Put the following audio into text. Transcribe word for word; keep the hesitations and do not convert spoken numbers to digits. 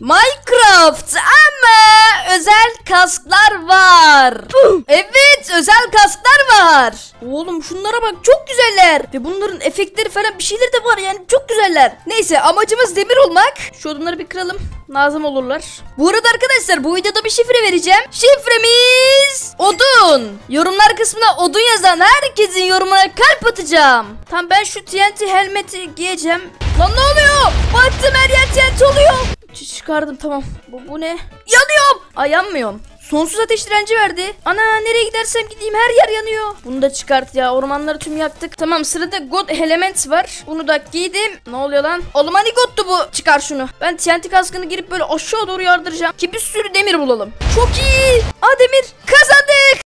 Minecraft ama özel kasklar var. Evet, özel kasklar var. Oğlum şunlara bak, çok güzeller. Ve bunların efektleri falan bir şeyler de var yani, çok güzeller. Neyse, amacımız demir olmak. Şu odunları bir kıralım, lazım olurlar. Bu arada arkadaşlar, bu videoda bir şifre vereceğim. Şifremiz odun. Yorumlar kısmına odun yazan herkesin yorumuna kalp atacağım. Tamam, ben şu T N T helmeti giyeceğim. Lan ne oluyor? Baktım, her yer T N T oluyor. Ç çıkardım, tamam. Bu, bu ne? Yanıyorum. Ay, yanmıyorum. Sonsuz ateş direnci verdi. Ana, nereye gidersem gideyim her yer yanıyor. Bunu da çıkart ya, ormanları tüm yaktık. Tamam, sırada God Element var. Bunu da giydim. Ne oluyor lan? Oğlum hani God'tu bu? Çıkar şunu. Ben T N T kaskını girip böyle aşağı doğru yardıracağım ki bir sürü demir bulalım. Çok iyi. Aa, demir. Kazandık.